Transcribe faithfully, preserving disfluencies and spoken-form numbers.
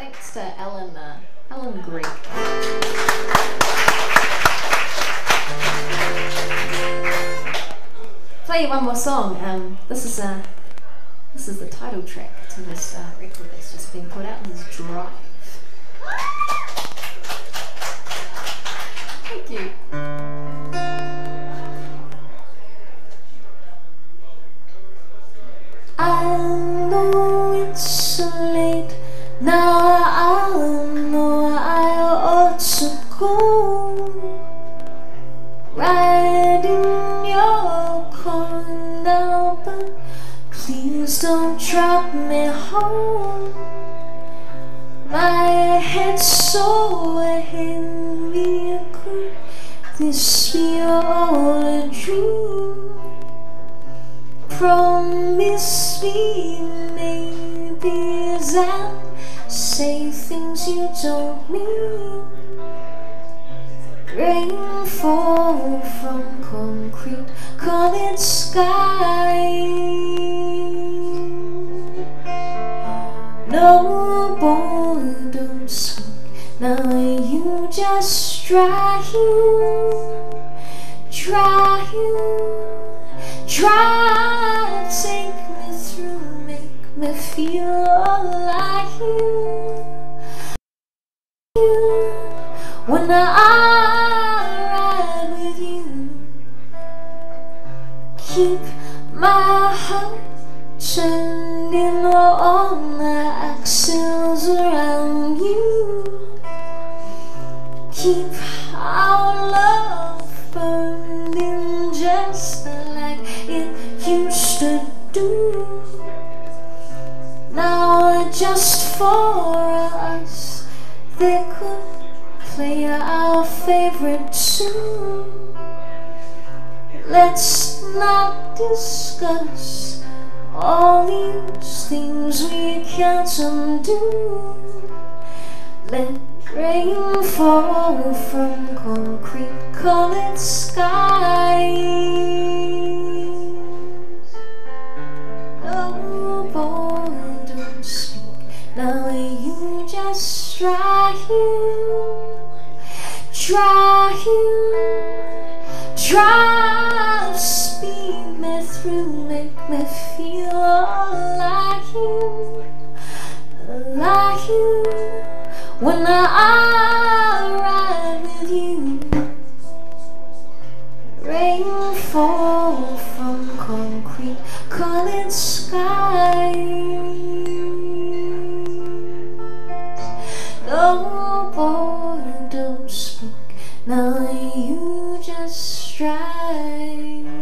Thanks to Alan, uh, Alan Greig. Play you one more song. Um, this is uh, this is the title track to this uh, record that's just been put out. This is Drive. Thank you. I know it's late now. I know I ought to go. Ride in your car now, but please don't drop me home. My head's so heavy. Could this be all a dream? Promise me maybe I'll say things you don't mean. Rain fall from concrete colored sky. No, boy, don't speak. Now you just drive, drive, drive. Take me through, make me feel like you. You, when I ride with you, keep my heart turning on the axles around you. Keep our love burning just like it used to do. Now just for us, they could play our favorite tune. Let's not discuss all these things we can't undo. Let rain fall from concrete colored skies. Oh boy, don't speak. Now you just drive, drive, drive. Speed me through, make me feel like you, like you. When I ride with you, rain fall from concrete colored skies. Oh boy, don't speak. Now you just drive.